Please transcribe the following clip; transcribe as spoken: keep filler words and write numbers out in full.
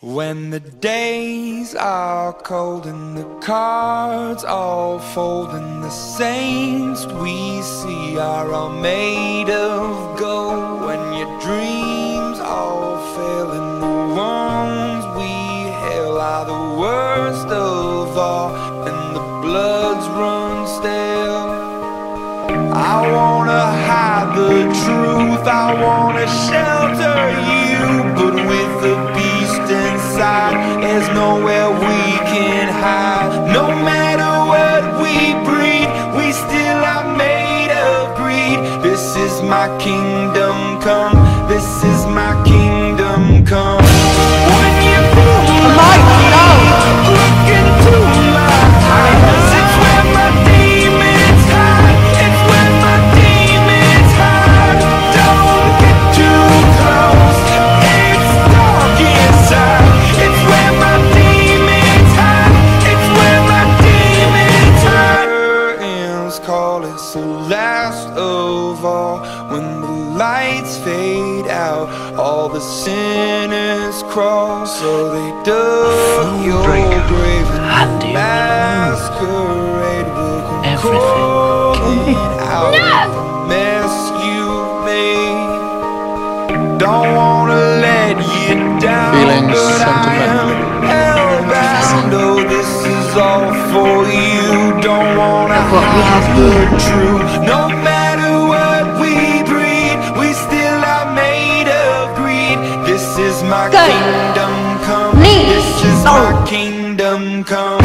When the days are cold and the cards all fold and the saints we see are all made of gold, when your dreams all fail and the ones we hail are the worst of all and the bloods run stale, I wanna hide the truth, I wanna shelter you, but with the beast inside, there's nowhere we can hide. No matter what we breed, we still are made of greed. This is my kingdom come, this is my kingdom come. When you pull my heart, look into my eyes, it's where my demons hide, it's where my demons hide. Don't get too close, it's dark inside, it's where my demons hide, it's where my demons hide. Curtains call, it's the last of all. When the lights fade out, all the sinners crawl, so they dug your Draco. grave and the Handy masquerade will come everything. crawling out No! of the mess you made. Don't wanna let you down, Feeling but I sentimental. am hellbound. Oh, this is all for you. Don't wanna What we have hide the here. truth. No matter what we breed, we still are made of greed. This is my Go. kingdom come. Please. This is No. my kingdom come.